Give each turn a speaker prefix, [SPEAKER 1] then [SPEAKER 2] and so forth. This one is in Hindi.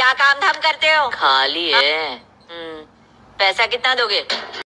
[SPEAKER 1] क्या काम धाम करते हो?
[SPEAKER 2] खाली है। पैसा कितना दोगे?